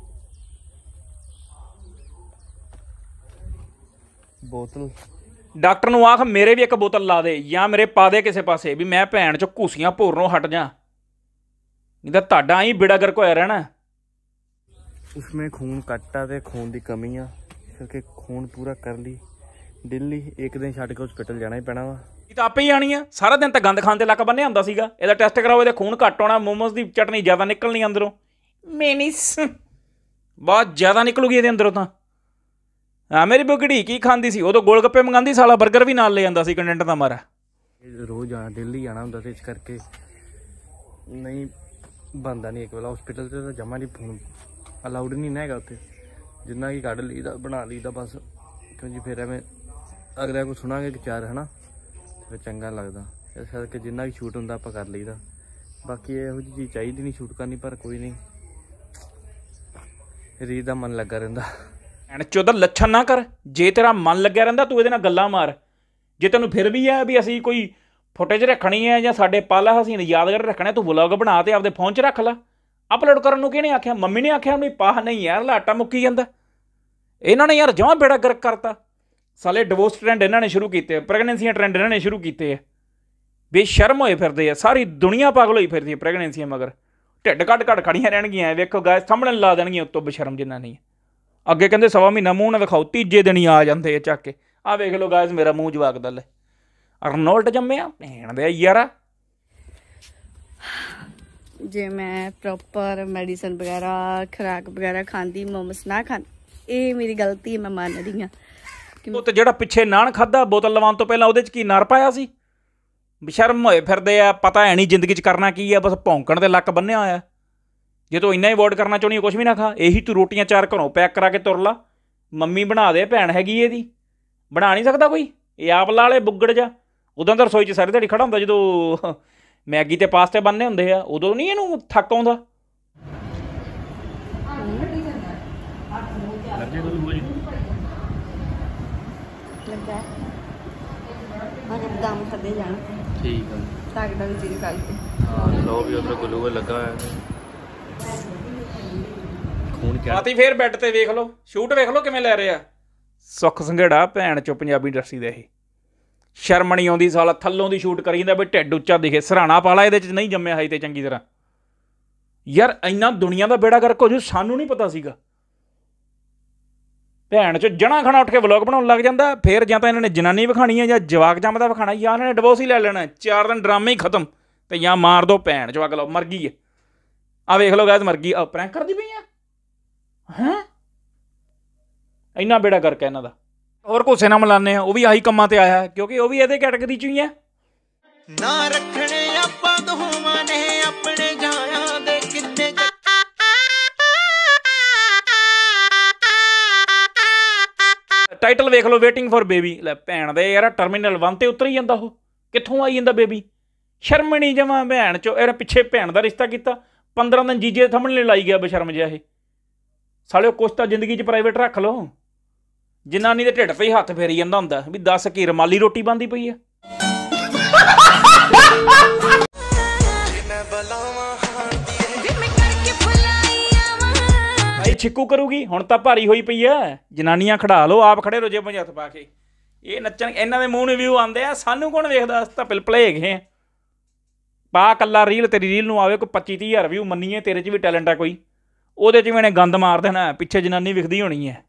ਬੋਤਲ। ਡਾਕਟਰ ਨੂੰ ਆਖ ਮੇਰੇ ਵੀ ਇੱਕ ਬੋਤਲ ਲਾ ਦੇ ਜਾਂ ਮੇਰੇ ਪਾ ਦੇ ਕਿਸੇ ਪਾਸੇ, ਵੀ ਮੈਂ ਭੈਣ ਚੋਂ ਘੂਸੀਆਂ ਭੋਰਨੋਂ ਹਟ ਜਾ, ਨਹੀਂ ਤਾਂ ਤੁਹਾਡਾ ਹੀ ਬੇੜਾ ਗਰਕ ਹੋਇਆ ਰਹਿਣਾ। ਉਸमें खून ਕੱਟ ਆ ਤੇ ਖੂਨ ਦੀ ਕਮੀ ਆ, ਇਸ ਕਰਕੇ ਖੂਨ ਪੂਰਾ ਕਰ ਲਈ ਦਿੱਲੀ, ਇੱਕ ਦਿਨ ਛੱਡ ਕੇ ਹਸਪੀਟਲ ਜਾਣਾ ਹੀ ਪੈਣਾ ਵਾ। ਇਹ ਤਾਂ ਆਪੇ ਹੀ ਆਣੀ ਆ, ਸਾਰਾ ਦਿਨ ਤਾਂ ਗੰਦ ਖਾਣ ਤੇ ਲੱਕ ਬੰਨਿਆ ਹੁੰਦਾ ਸੀਗਾ। ਇਹਦਾ ਟੈਸਟ ਕਰਾਓ, ਇਹਦੇ ਖੂਨ ਘੱਟ ਹੋਣਾ, ਮੋਮੋਸ ਦੀ ਚਟਨੀ ਜ਼ਿਆਦਾ ਨਿਕਲਣੀ ਅੰਦਰੋਂ, ਮੇਨੀਸ ਬਹੁਤ ਜ਼ਿਆਦਾ ਨਿਕਲੂਗੀ ਇਹਦੇ ਅੰਦਰੋਂ ਤਾਂ। ਹਾਂ ਮੇਰੀ ਬੁਗੜੀ ਕੀ ਖਾਂਦੀ ਸੀ ਉਦੋਂ, ਗੋਲ ਗੱਪੇ ਮੰਗਾਉਂਦੀ, ਸਾਲਾ ਬਰਗਰ ਵੀ ਨਾਲ ਲੈ ਜਾਂਦਾ ਸੀ ਕੰਟੈਂਟ ਦਾ ਮਾਰਾ। ਰੋਜ਼ ਜਾਣਾ ਦਿੱਲੀ ਜਾਣਾ ਹੁੰਦਾ ਤੇ ਇਸ ਕਰਕੇ ਨਹੀਂ ਬਣਦਾ ਨਹੀਂ। ਇੱਕ ਵੇਲਾ ਹਸਪੀਟਲ 'ਤੇ ਤਾਂ ਜਮਾ ਨਹੀਂ ਫੋਨ ਅਲਾਊਡ ਨਹੀਂ ਨਾ ਹੈਗਾ ਉੱਥੇ, ਜਿੰਨਾ ਕਿ ਕੱਢ ਲਈਦਾ ਬਣਾ ਲਈਦਾ ਬਸ, ਕਿਉਂਕਿ ਫਿਰ ਐਵੇਂ ਅਗਲਾ ਕੋਈ ਸੁਣਾਂਗੇ ਕਿ ਚਾਰ ਹੈ ਨਾ, ਫਿਰ ਚੰਗਾ ਲੱਗਦਾ। ਇਸ ਕਰਕੇ ਜਿੰਨਾ ਵੀ ਸ਼ੂਟ ਹੁੰਦਾ ਆਪਾਂ ਕਰ ਲਈਦਾ। ਬਾਕੀ ਇਹੋ ਜਿਹੀ ਚੀਜ਼ ਚਾਹੀਦੀ ਨਹੀਂ ਸ਼ੂਟ ਕਰਨੀ, ਪਰ ਕੋਈ ਨਹੀਂ, ਰੀਤ ਦਾ ਮਨ ਲੱਗਾ ਰਹਿੰਦਾ। ਐਨ ਚੋਦਾ ਲੱਛਣ ਨਾ ਕਰ, ਜੇ ਤੇਰਾ ਮਨ ਲੱਗਿਆ ਰਹਿੰਦਾ ਤੂੰ ਇਹਦੇ ਨਾਲ ਗੱਲਾਂ ਮਾਰ। ਜੇ ਤੈਨੂੰ ਫਿਰ ਵੀ ਹੈ ਵੀ ਅਸੀਂ ਕੋਈ ਫੁਟੇਜ ਰੱਖਣੀ ਹੈ ਜਾਂ ਸਾਡੇ ਪਲ ਹਸੀਨ ਯਾਦਗਾਰ ਰੱਖਣਾ, ਤੂੰ ਵਲੌਗ ਬਣਾ ਤੇ ਆਪਦੇ ਫੋਨ 'ਚ ਰੱਖ ਲਾ, ਅਪਲੋਡ ਕਰਨ ਨੂੰ ਕਿਹਨੇ ਆਖਿਆ? ਮੰਮੀ ਨੇ ਆਖਿਆ ਵੀ ਪਾਹ ਨਹੀਂ ਯਾਰ ਲਾਟਾ ਮੁੱਕੀ ਜਾਂਦਾ। ਇਹਨਾਂ ਨੇ ਯਾਰ ਜਮਾਂ ਬੇੜਾ ਗਰਕ ਕਰਤਾ ਸਾਲੇ। ਡਿਵੋਰਸ ਟ੍ਰੈਂਡ ਇਹਨਾਂ ਨੇ ਸ਼ੁਰੂ ਕੀਤੇ, ਪ੍ਰੈਗਨੈਂਸੀਆਂ ਟ੍ਰੈਂਡ ਇਹਨਾਂ ਨੇ ਸ਼ੁਰੂ ਕੀਤੇ ਆ, ਬੇਸ਼ਰਮ ਹੋਏ ਫਿਰਦੇ ਆ। ਸਾਰੀ ਦੁਨੀਆ ਪਾਗਲ ਹੋਈ ਫਿਰਦੀ ਹੈ ਪ੍ਰੈਗਨੈਂਸੀਆਂ ਮਗਰ, ਢਿੱਡ ਕੱਢ ਕੱਢ ਖੜੀਆਂ ਰਹਿਣਗੀਆਂ। ਵੇਖੋ ਗਾਇਸ ਸਾਹਮਣੇ ਲਾ ਦੇਣਗੀਆਂ ਉੱਤੋਂ ਬੇਸ਼ਰਮ ਜਿੰਨਾ ਨਹੀਂ। ਅੱਗੇ ਕਹਿੰਦੇ ਸਵਾ ਮਹੀਨਾ ਮੂੰਹ ਨਾ ਵਿਖਾਓ, ਤੀਜੇ ਦਿਨ ਹੀ ਆ ਜਾਂਦੇ ਆ ਚੱਕ ਕੇ। ਆਹ ਵੇਖ ਲਓ ਗਾਇਸ ਮੇਰਾ ਮੂੰਹ ਜਵਾਕ ਦਾ ਲੈ, ਅਰਨੋਲਡ ਜੰਮਿਆ ਭੈਣ ਦੇ ਯਾਰਾ। ਜੇ ਮੈਂ ਪ੍ਰੋਪਰ ਮੈਡੀਸਨ ਵਗੈਰਾ ਖੁਰਾਕ ਵਗੈਰਾ ਖਾਂਦੀ, ਮੋਮਸ ਨਾ ਖਾਂ, ਇਹ ਮੇਰੀ ਗਲਤੀ ਹੈ, ਮੈਂ ਮੰਨ ਰਹੀ ਹਾਂ। ਉਹ ਤੇ ਜਿਹੜਾ ਪਿੱਛੇ ਨਾਨ ਖਾਦਾ ਬੋਤਲ ਲਵਾਉਣ ਤੋਂ ਪਹਿਲਾਂ, ਉਹਦੇ 'ਚ ਕੀ ਨਰ ਪਾਇਆ ਸੀ? ਬੇਸ਼ਰਮ ਹੋਏ ਫਿਰਦੇ ਆ, ਪਤਾ ਹੈ ਨਹੀਂ ਜ਼ਿੰਦਗੀ 'ਚ ਕਰਨਾ ਕੀ ਆ, ਬਸ ਭੌਂਕਣ ਦੇ ਲੱਕ ਬੰਨਿਆ ਹੋਇਆ। ਜੇ ਤੂੰ ਇੰਨਾ ਹੀ ਅਵੋਇਡ ਕਰਨਾ ਚਾਹੁੰਦੀ ਕੁਛ ਵੀ ਨਾ ਖਾ, ਇਹੀ ਤੂੰ ਰੋਟੀਆਂ ਚਾਰ ਘਰੋਂ ਪੈਕ ਕਰਾ ਕੇ ਤੁਰ ਲਾ। ਮੰਮੀ ਬਣਾ ਦੇ, ਭੈਣ ਹੈਗੀ ਇਹਦੀ, ਬਣਾ ਨਹੀਂ ਸਕਦਾ ਕੋਈ? ਇਹ ਆਪ ਲਾ ਲੇ ਬੁੱਗੜ ਜਾ। ਉਦੋਂ ਤਾਂ ਰਸੋਈ 'ਚ ਸਾਰੀ ਦਿਹਾੜੀ ਖੜਾ ਹੁੰਦਾ, ਜਦੋਂ ਮੈਗੀ ਤੇ ਪਾਸਤੇ ਬਣਨੇ ਹੁੰਦੇ ਆ, ਉਦੋਂ ਨਹੀਂ ਇਹਨੂੰ ਥੱਕ ਆਉਂਦਾ। ਲੱਗਾ ਦਮ ਥੱਲੇ ਜਾਣਾ, ਠੀਕ ਆ, ਤਾਕੜਾ ਵੀ ਚੀਜ਼ ਖਾਈ ਤੇ। ਹਾਂ ਲੋ ਵੀ ਉਧਰ ਗਲੂਕੋਜ਼ ਲੱਗਾ ਹੋਇਆ, ਖੂਨ ਕਿਆ ਰਾਤੀ ਫੇਰ ਬੈੱਡ ਤੇ ਵੇਖ ਲਓ, ਸ਼ੂਟ ਵੇਖ ਲਓ ਕਿਵੇਂ ਲੈ ਰਿਹਾ ਸੁੱਖ ਸੰਘੇੜਾ ਭੈਣ ਚੋਂ ਪੰਜਾਬੀ ਇੰਡਸਟਰੀ ਦਾ। ਇਹ ਸ਼ਰਮ ਨਹੀਂ ਆਉਂਦੀ ਸਾਲਾ, ਥੱਲੋਂ ਦੀ ਸ਼ੂਟ ਕਰੀ ਜਾਂਦਾ ਵੀ ਢਿੱਡ ਉੱਚਾ ਦਿਖੇ। ਸਰਾਣਾ ਪਾਲਾ ਇਹਦੇ 'ਚ ਨਹੀਂ ਜੰਮਿਆ ਹੈ ਤੇ ਚੰਗੀ ਤਰ੍ਹਾਂ। ਯਾਰ ਇੰਨਾ ਦੁਨੀਆ ਦਾ ਬੇੜਾ ਗਰਕ ਹੋ ਜੂ, ਸਾਨੂੰ ਨਹੀਂ ਪਤਾ ਸੀਗਾ। ਭੈਣ ਚੋਂ ਜਣਾ ਖਣਾ ਉੱਠ ਕੇ ਵਲੌਗ ਬਣਾਉਣ ਲੱਗ ਜਾਂਦਾ। ਫਿਰ ਜਾਂ ਤਾਂ ਇਹਨਾਂ ਨੇ ਜਨਾਨੀ ਵਿਖਾਣੀ ਹੈ, ਜਾਂ ਜਵਾਕ ਜੰਮਦਾ ਵਿਖਾਣਾ, ਜਾਂ ਇਹਨਾਂ ਨੇ ਡਿਵੋਰਸ ਹੀ ਲੈ ਲੈਣਾ। ਚਾਰ ਦਿਨ ਡਰਾਮੇ ਹੀ ਖਤਮ, ਤੇ ਜਾਂ ਮਾਰ ਦੋ ਭੈਣ ਚੋਂ ਅਗਲਾ ਮਰ ਗਈ ਹੈ। ਆਹ ਵੇਖ ਲਓ ਗਾਇਸ ਮਰ ਗਈ। ਆ ਪ੍ਰੈਂਕ ਕਰਦੀ ਪਈ ਆ ਹੈਂ, ਇੰਨਾ ਬੇੜਾ ਗਰਕ ਹੈ ਇਹਨਾਂ ਦਾ। ਹੋਰ ਕੋਸੇ ਨਾਲ ਮਿਲਾਨੇ ਆ, ਉਹ ਵੀ ਆਹੀ ਕੰਮਾਂ ਤੇ ਆਇਆ, ਕਿਉਂਕਿ ਉਹ ਵੀ ਇਹਦੇ ਕੈਟਾਗਰੀ 'ਚ ਹੀ ਹੈ। ਨਾ ਰੱਖਣੇ ਆਪਾਂ ਦੋਵਾਂ ਨੇ ਆਪਣੇ ਜਾਇਆ ਦੇ ਕਿੰਨੇ। ਟਾਈਟਲ ਵੇਖ ਲਓ, ਵੇਟਿੰਗ ਫॉर ਬੇਬੀ। ਲੈ ਭੈਣ ਦੇ ਯਾਰ, ਟਰਮੀਨਲ ਵਨ ਤੇ ਉਤਰ ਹੀ ਜਾਂਦਾ ਉਹ, ਕਿੱਥੋਂ ਆਈ ਜਾਂਦਾ ਬੇਬੀ? ਸ਼ਰਮ ਨਹੀਂ ਜਮਾ ਭੈਣ ਚੋ। ਇਹਨੇ ਪਿੱਛੇ ਭੈਣ ਦਾ ਰਿਸ਼ਤਾ ਕੀਤਾ, ਪੰਦਰਾਂ ਦਿਨ ਜੀਜੇ ਥੰਮਣੇ ਲਾਈ ਗਿਆ ਬਸ਼ਰਮ ਜਿਹਾ ਇਹ। ਸਾਲਿਓ ਕੁਛ ਤਾਂ ਜ਼ਿੰਦਗੀ 'ਚ ਪ੍ਰਾਈਵੇਟ ਰੱਖ ਲਓ। ਜਨਾਨੀ ਦੇ ਢਿੱਡ 'ਤੇ ਹੀ ਹੱਥ ਫੇਰੀ ਜਾਂਦਾ ਹੁੰਦਾ ਵੀ ਦੱਸ ਕੀ ਰਮਾਲੀ ਰੋਟੀ ਬਣਦੀ ਪਈ ਆ। ਭਾਈ ਛਿੱਕੂ ਕਰੂਗੀ ਹੁਣ ਤਾਂ ਭਾਰੀ ਹੋਈ ਪਈ ਆ। ਜਨਾਨੀਆਂ ਖੜਾ ਲਓ, ਆਪ ਖੜੇ ਰੋ ਜੇ ਹੱਥ ਪਾ ਕੇ। ਇਹ ਨੱਚਣ, ਇਹਨਾਂ ਦੇ ਮੂੰਹ ਨੂੰ ਵਿਊ ਆਉਂਦੇ ਆ, ਸਾਨੂੰ ਕੌਣ ਵੇਖਦਾ? ਅਸੀਂ ਤਾਂ ਪਿਲਪਲੇ ਹੈਗੇ ਆ। ਪਾ ਕੱਲਾ ਰੀਲ, ਤੇਰੀ ਰੀਲ ਨੂੰ ਆਵੇ ਕੋਈ ਪੱਚੀ ਤੀਹ ਹਜ਼ਾਰ ਵਿਊ, ਮੰਨੀਏ ਤੇਰੇ 'ਚ ਵੀ ਟੈਲੈਂਟ ਆ ਕੋਈ, ਉਹਦੇ 'ਚ ਵੀ ਇਹਨੇ ਗੰਦ ਮਾਰ ਦੇਣਾ, ਪਿੱਛੇ ਜਨਾਨੀ ਵਿਖਦੀ ਹੋਣੀ ਹੈ।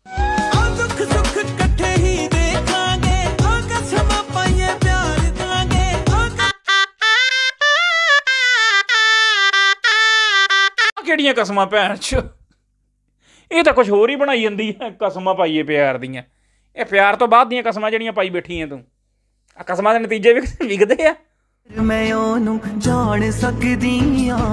ਕਿਹੜੀਆਂ ਕਸਮਾਂ ਭੈਣ ਚ, ਇਹ ਤਾਂ ਕੁਛ ਹੋਰ ਹੀ ਬਣਾਈ ਜਾਂਦੀ ਹੈ। ਕਸਮਾਂ ਪਾਈਏ ਪਿਆਰ ਦੀਆਂ, ਇਹ ਪਿਆਰ ਤੋਂ ਬਾਅਦ ਦੀਆਂ ਕਸਮਾਂ ਜਿਹੜੀਆਂ ਪਾਈ ਬੈਠੀ ਹੈ ਤੂੰ। ਆ ਕਸਮਾਂ ਦੇ ਨਤੀਜੇ ਵੀ ਵਿਕਦੇ ਆ। ਮੈਂ ਉਹਨੂੰ ਜਾਣ ਸਕਦੀ ਆ।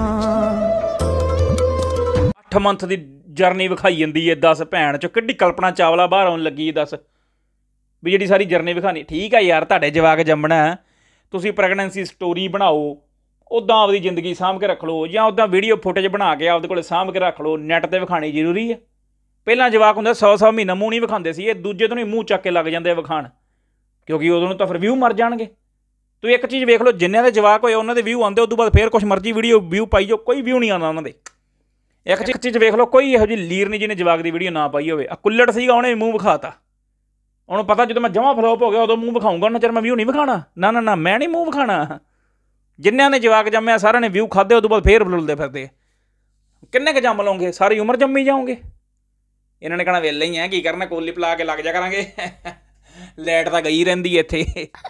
ਅੱਠ ਮੰਥ ਦੀ ਜਰਨੀ ਵਿਖਾਈ ਜਾਂਦੀ ਹੈ। ਦੱਸ ਭੈਣ ਚੋਂ ਕਿੱਡੀ ਕਲਪਨਾ ਚਾਵਲਾ ਬਾਹਰ ਆਉਣ ਲੱਗੀ ਹੈ। ਦੱਸ ਵੀ ਜਿਹੜੀ ਸਾਰੀ ਜਰਨੀ ਵਿਖਾਣੀ। ਠੀਕ ਆ ਯਾਰ, ਤੁਹਾਡੇ ਜਵਾਕ ਜੰਮਣਾ, ਤੁਸੀਂ ਪ੍ਰੈਗਨੈਂਸੀ ਸਟੋਰੀ ਬਣਾਓ, ਉੱਦਾਂ ਆਪਦੀ ਜ਼ਿੰਦਗੀ ਸਾਂਭ ਕੇ ਰੱਖ ਲਓ, ਜਾਂ ਉੱਦਾਂ ਵੀਡੀਓ ਫੁਟੇਜ ਬਣਾ ਕੇ ਆਪਦੇ ਕੋਲ ਸਾਂਭ ਕੇ ਰੱਖ ਲਓ। ਨੈੱਟ 'ਤੇ ਵਿਖਾਣੀ ਜ਼ਰੂਰੀ ਹੈ। ਪਹਿਲਾਂ ਜਵਾਕ ਹੁੰਦਾ ਸੌ ਸੌ ਮਹੀਨਾ ਮੂੰਹ ਨਹੀਂ ਵਿਖਾਉਂਦੇ ਸੀ, ਇਹ ਦੂਜੇ ਤੋਂ ਨਹੀਂ ਮੂੰਹ ਚੱਕ ਕੇ ਲੱਗ ਜਾਂਦੇ ਆ ਵਿਖਾਣ, ਕਿਉਂਕਿ ਉਦੋਂ ਨੂੰ ਤਾਂ ਫਿਰ ਵਿਊ ਮਰ ਜਾਣਗੇ। ਤੁਸੀਂ ਇੱਕ ਚੀਜ਼ ਵੇਖ ਲਓ, ਜਿੰਨਿਆਂ ਦੇ ਜਵਾਕ ਹੋਏ ਉਹਨਾਂ ਦੇ ਵਿਊ ਆਉਂਦੇ, ਉਦੋਂ ਬਾਅਦ ਫਿਰ ਕੁਛ ਮਰਜ਼ੀ ਵੀਡੀਓ ਵਿਊ ਪਾਈ ਜਾਓ, ਕੋਈ ਵਿਊ ਨਹੀਂ ਆਉਂਦਾ ਉਹਨਾਂ ਦੇ। ਇੱਕ ਇੱਕ ਚੀਜ਼ ਵੇਖ ਲਓ, ਕੋਈ ਇਹੋ ਜਿਹੀ ਲੀਰ ਨਹੀਂ ਜਿਹਨੇ ਜਵਾਕ ਦੀ ਵੀਡੀਓ ਨਾ ਪਾਈ ਹੋਵੇ। ਆ ਕੁੱਲੜ ਸੀਗਾ, ਉਹਨੇ ਮੂੰਹ ਵਿਖਾਤਾ, ਉਹਨੂੰ ਪਤਾ ਜਦੋਂ ਮੈਂ ਜਮਾਂ ਫਲੋਪ ਹੋ ਗਿਆ ਉਦੋਂ ਮੂੰਹ ਵਿਖਾਊਂਗਾ, ਉਹਨਾਂ ਚਿਰ ਮੈਂ ਵਿਊ ਨਹੀਂ ਵਿਖਾਉਣਾ। ਨਾ ਨਾ ਨਾ, ਮੈਂ ਨਹੀਂ ਮੂੰਹ ਵਿਖਾਉਣਾ। ਜਿੰਨਿਆਂ ਨੇ ਜਵਾਕ ਜੰਮਿਆ ਸਾਰਿਆਂ ਨੇ ਵਿਊ ਖਾਧੇ, ਉਦੋਂ ਬਾਅਦ ਫੇਰ ਬੁਲਦੇ ਫਿਰਦੇ। ਕਿੰਨੇ ਕੁ ਜੰਮ ਲਓਗੇ? ਸਾਰੀ ਉਮਰ ਜੰਮੀ ਜਾਓਗੇ। ਇਹਨਾਂ ਨੇ ਕਹਿਣਾ ਵਿਹਲੇ ਹੀ ਆ, ਕੀ ਕਰਨਾ, ਕੋਲੀ ਪਿਲਾ ਕੇ ਲੱਗ ਜਾ ਕਰਾਂਗੇ, ਲਾਈਟ ਤਾਂ ਗਈ ਰਹਿੰਦੀ ਇੱਥੇ।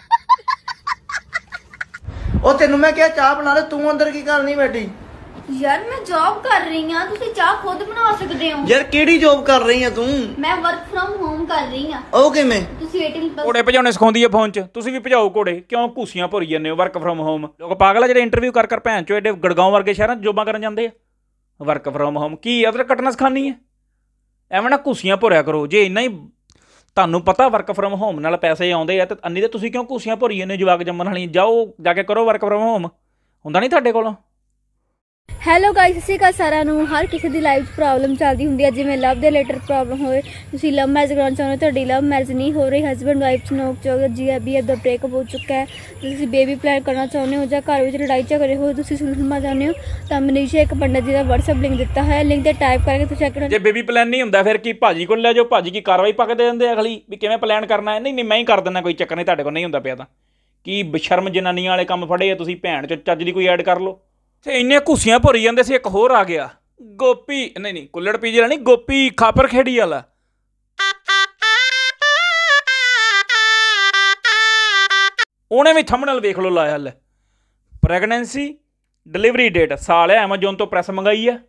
ਉਹ ਤੈਨੂੰ ਮੈਂ ਕਿਹਾ ਚਾਹ ਬਣਾ ਲੈ, ਤੂੰ ਅੰਦਰ ਕੀ ਕਰਨੀ ਬੈਠੀ? ਯਾਰ ਮੈਂ ਜੌਬ ਕਰ ਰਹੀ ਹਾਂ, ਤੁਸੀਂ ਚਾਹ ਖੁਦ ਬਣਾ ਸਕਦੇ ਹੋ। ਯਾਰ ਕਿਹੜੀ ਜੌਬ ਕਰ ਰਹੀ ਆ ਤੂੰ? ਮੈਂ ਵਰਕ ਫਰਮ ਹੋਮ ਕਰ ਰਹੀ ਹਾਂ। ਉਹ ਕਿਵੇਂ? ਤੁਸੀਂ ਅਠਾਰਾਂ ਪਲੱਸ ਘੋੜੇ ਭਜਾਉਣੇ ਸਿਖਾਉਂਦੀ ਹੈ ਫੋਨ 'ਚ, ਤੁਸੀਂ ਵੀ ਭਜਾਓ ਘੋੜੇ, ਕਿਉਂ ਘੂਸੀਆਂ ਭਰੀ ਜਾਂਦੇ ਹੋ? ਵਰਕ ਫਰਮ ਹੋਮ, ਲੋਕ ਪਾਗਲ ਆ ਜਿਹੜੇ ਇੰਟਰਵਿਊ ਕਰ ਕਰ ਭੈਣ ਚੋ ਐਡੇ ਗੜਗਾਉਂ ਵਰਗੇ ਸ਼ਹਿਰਾਂ 'ਚ ਜੋਬਾਂ ਕਰਨ ਜਾਂਦੇ ਆ। ਵਰਕ ਫਰਮ ਹੋਮ ਕੀ ਅਦਰ ਕੱਟਣਾ ਸਿਖਾਉਣੀ ਹੈ? ਐਵੇਂ ਨਾ ਘੂਸੀਆਂ ਭਰਿਆ ਕਰੋ। ਜੇ ਇੰਨਾ ਹੀ ਤੁਹਾਨੂੰ ਪਤਾ ਵਰਕ ਫਰਮ ਹੋਮ ਨਾਲ ਪੈਸੇ ਆਉਂਦੇ ਆ, ਤਾਂ ਅੰਨੀ ਤਾਂ ਤੁਸੀਂ ਕਿਉਂ ਘੂਸੀਆਂ ਭਰੀ ਜਾਂਦੇ ਜਵਾਕ ਜੰਮਣ ਵਾਲੀ? ਜਾਓ ਜਾ ਕੇ ਕਰੋ ਵਰਕ ਫਰਮ ਹੋਮ, ਹੁੰਦਾ ਨਹੀਂ ਤੁਹਾਡੇ ਕੋਲੋਂ। ਹੈਲੋ ਗਾਇਸ, ਸਤਿ ਸ਼੍ਰੀ ਅਕਾਲ ਸਾਰਿਆਂ ਨੂੰ। ਹਰ ਕਿਸੇ ਦੀ ਲਾਈਫ 'ਚ ਪ੍ਰੋਬਲਮ ਚੱਲਦੀ ਹੁੰਦੀ ਹੈ, ਜਿਵੇਂ ਲਵ ਦੇ ਰਿਲੇਟਡ ਪ੍ਰੋਬਲਮ ਹੋਵੇ, ਤੁਸੀਂ ਲਵ ਮੈਰਿਜ ਕਰਾਉਣਾ ਚਾਹੁੰਦੇ ਹੋ, ਤੁਹਾਡੀ ਲਵ ਮੈਰਿਜ ਨਹੀਂ ਹੋ ਰਹੀ, ਹਸਬੈਂਡ ਵਾਈਫ 'ਚ ਨੋਕ ਝੋਕ, ਜੀ ਬੀ ਐਫ ਦਾ ਬ੍ਰੇਕਅਪ ਹੋ ਚੁੱਕਾ ਹੈ, ਤੁਸੀਂ ਬੇਬੀ ਪਲਾਨ ਕਰਨਾ ਚਾਹੁੰਦੇ ਹੋ, ਜਾਂ ਘਰ ਵਿੱਚ ਲੜਾਈ ਝਗੜੇ ਹੋ, ਤੁਸੀਂ ਸੁਲਝਣਾ ਚਾਹੁੰਦੇ ਹੋ, ਤਾਂ ਮਨੀਸ਼ਾ ਇੱਕ ਪੰਡਤ ਜੀ ਦਾ ਵਟਸਐਪ ਲਿੰਕ ਦਿੱਤਾ ਹੋਇਆ, ਲਿੰਕ 'ਤੇ ਟਾਈਪ ਕਰਕੇ ਤੁਸੀਂ ਚੈੱਕ ਕਰੋ। ਜੇ ਬੇਬੀ ਪਲਾਨ ਨਹੀਂ ਹੁੰਦਾ ਫਿਰ ਕੀ ਭਾਜੀ ਕੋਲ ਲੈ ਜਾਓ, ਭਾਜੀ ਕੀ ਕਾਰਵਾਈ ਪਾ ਕੇ ਦੇ ਦਿੰਦੇ ਅਗਲੀ ਵੀ ਕਿਵੇਂ ਪਲਾਨ ਕਰਨਾ ਹੈ। ਨਹੀਂ ਨਹੀਂ, ਮੈਂ ਹੀ ਕਰ ਦਿੰਦਾ, ਕੋਈ ਚੱਕਰ ਨਹੀਂ, ਤੁਹਾਡੇ ਕੋਲ ਨਹੀਂ ਹੁੰਦਾ ਪਿਆ ਤਾਂ ਕੀ ਬਸ਼ਰਮ ਜਨਾਨੀਆਂ ਵਾਲੇ ਕੰਮ ਫੜੇ ਆ ਤੁਸੀਂ? ਭੈਣ ਚ ਚੱਜ ਦੀ ਕੋਈ ਐਡ ਕਰ ਲਓ। ਤੇ ਇੰਨੇ ਘੁੱਸੀਆਂ ਭਰੀ ਜਾਂਦੇ ਸੀ। ਇੱਕ ਹੋਰ ਆ ਗਿਆ ਗੋਪੀ, ਨਹੀਂ ਨਹੀਂ ਕੁੱਲੜ ਪੀਜੇ ਵਾਲਾ ਨਹੀਂ, ਗੋਪੀ ਖਾਪਰ ਖੇੜੀ ਵਾਲਾ। ਉਹਨੇ ਵੀ ਥੰਬਨੇਲ ਵੇਖ ਲਓ ਲਾਇਆ, ਲੈ ਪ੍ਰੈਗਨੈਂਸੀ ਡਿਲੀਵਰੀ ਡੇਟ ਸਾਲ ਹੈ, ਐਮਾਜੋਨ ਤੋਂ ਪ੍ਰੈਸ ਮੰਗਾਈ ਆ।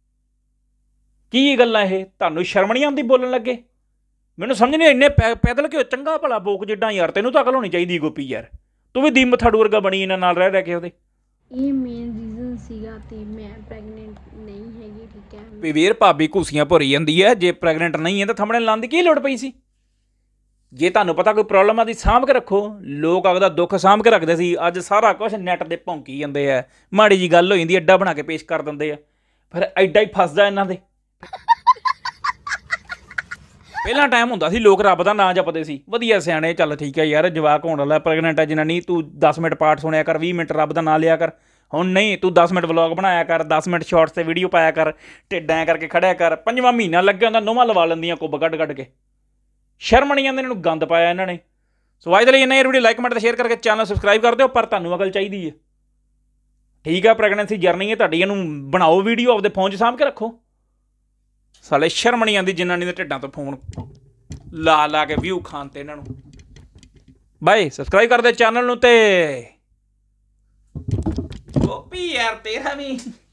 ਕੀ ਗੱਲਾਂ ਇਹ? ਤੁਹਾਨੂੰ ਸ਼ਰਮ ਨਹੀਂ ਆਉਂਦੀ ਬੋਲਣ ਲੱਗੇ? ਮੈਨੂੰ ਸਮਝ ਨਹੀਂ, ਇੰਨੇ ਪੈ ਪੈਦਲ ਕਿਉਂ? ਚੰਗਾ ਭਲਾ ਬੋਕ ਜਿੱਦਾਂ ਯਾਰ, ਤੈਨੂੰ ਤਾਂ ਅਕਲ ਹੋਣੀ ਚਾਹੀਦੀ ਗੋਪੀ ਯਾਰ, ਤੂੰ ਵੀ ਦੀਮ ਥਾੜੂ ਵਰਗਾ ਬਣੀ ਇਹਨਾਂ ਨਾਲ ਰਹਿ ਰਹਿ ਕੇ। ਉਹਦੇ ਇਹ ਮੇਨ ਰੀਜ਼ਨ ਸੀਗਾ ਤੇ ਮੈਂ ਪ੍ਰੈਗਨੈਂਟ ਨਹੀਂ ਹੈਗੀ, ਠੀਕ ਹੈ। ਵੀ ਵੀਰ ਭਾਬੀ ਘੂਸੀਆਂ ਭਰੀ ਜਾਂਦੀ ਹੈ, ਜੇ ਪ੍ਰੈਗਨੈਂਟ ਨਹੀਂ ਹੈ ਤਾਂ ਥੰਬਨੇਲ ਲਾਉਣ ਦੀ ਕੀ ਲੋੜ ਪਈ ਸੀ? ਜੇ ਤੁਹਾਨੂੰ ਪਤਾ ਕੋਈ ਪ੍ਰੋਬਲਮ ਆ ਦੀ ਸਾਂਭ ਕੇ ਰੱਖੋ। ਲੋਕ ਆਪਦਾ ਦੁੱਖ ਸਾਂਭ ਕੇ ਰੱਖਦੇ ਸੀ, ਅੱਜ ਸਾਰਾ ਕੁਝ ਨੈੱਟ 'ਤੇ ਭੌਂਕੀ ਜਾਂਦੇ ਆ। ਮਾੜੀ ਜੀ ਗੱਲ ਹੋ ਜਾਂਦੀ ਐਡਾ ਬਣਾ ਕੇ ਪੇਸ਼ ਕਰ ਦਿੰਦੇ ਆ, ਫਿਰ ਐਡਾ ਹੀ ਫਸਦਾ ਇਹਨਾਂ ਦੇ। ਪਹਿਲਾਂ ਟਾਈਮ ਹੁੰਦਾ ਸੀ ਲੋਕ ਰੱਬ ਦਾ ਨਾਂ ਜਪਦੇ ਸੀ, ਵਧੀਆ ਸਿਆਣੇ, ਚੱਲ ਠੀਕ ਹੈ ਯਾਰ ਜਵਾਕ ਹੋਣ ਵਾਲਾ, ਪ੍ਰੈਗਨੈਂਟ ਹੈ ਜਨਾਨੀ, ਤੂੰ ਦਸ ਮਿੰਟ ਪਾਠ ਸੁਣਿਆ ਕਰ, ਵੀਹ ਮਿੰਟ ਰੱਬ ਦਾ ਨਾਂ ਲਿਆ ਕਰ। ਹੁਣ ਨਹੀਂ, ਤੂੰ ਦਸ ਮਿੰਟ ਵਲੌਗ ਬਣਾਇਆ ਕਰ, ਦਸ ਮਿੰਟ ਸ਼ਾਰਟਸ 'ਤੇ ਵੀਡੀਓ ਪਾਇਆ ਕਰ, ਢਿੱਡ ਐਂ ਕਰਕੇ ਖੜਿਆ ਕਰ। ਪੰਜਵਾਂ ਮਹੀਨਾ ਲੱਗਿਆ ਹੁੰਦਾ, ਨੋਵਾਂ ਲਵਾ ਲੈਂਦੀਆਂ ਕੁੱਬ ਕੱਢ ਕੱਢ ਕੇ। ਸ਼ਰਮ ਨਹੀਂ ਆਉਂਦੀ, ਇਹਨਾਂ ਨੂੰ ਗੰਦ ਪਾਇਆ ਇਹਨਾਂ ਨੇ। ਸੋ ਅੱਜ ਦੇ ਲਈ ਇੰਨਾ ਹੀ। ਵੀਡੀਓ ਲਾਈਕ ਕਮੈਂਟ ਤੇ ਸ਼ੇਅਰ ਕਰਕੇ ਚੈਨਲ ਸਬਸਕ੍ਰਾਈਬ ਕਰ ਦਿਓ। ਪਰ ਤੁਹਾਨੂੰ ਅਕਲ ਚਾਹੀਦੀ ਹੈ, ਠੀਕ ਆ? ਪ੍ਰੈਗਨੈਂਸੀ ਜਰਨੀ ਹੈ ਤੁਹਾਡੀ, ਇਹਨੂੰ ਬਣਾਓ ਵੀਡੀਓ, ਆਪਦੇ ਫੋਨ 'ਚ ਸਾਂਭ ਕੇ ਰੱਖੋ। ਸਾਲੇ ਸ਼ਰਮ ਨਹੀਂ ਆਉਂਦੀ ਜਨਾਨੀ ਦੇ ਢਿੱਡਾਂ ਤੋਂ ਫੋਨ ਲਾ ਲਾ ਕੇ ਵਿਊ ਖਾਣ ਤੇ ਇਹਨਾਂ ਨੂੰ। ਬਾਏ, ਸਬਸਕ੍ਰਾਈਬ ਕਰ ਦੇ ਚੈਨਲ ਨੂੰ। ਤੇ ਗੋਪੀ ਯਾਰ ਤੇਰਾ ਵੀ